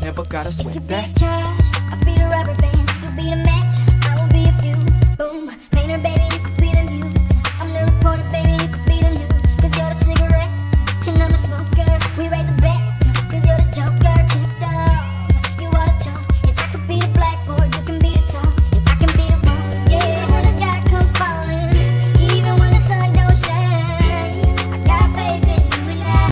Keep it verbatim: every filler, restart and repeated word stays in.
never gotta You sweat be that. the cash, I'll be the rubber band. You be the match, I will be a fuse. Boom, painter baby, you could be the muse. I'm the reporter baby, you could be the news. Cause you're the cigarette, and I'm the smoker. We raise the bet, cause you're the joker.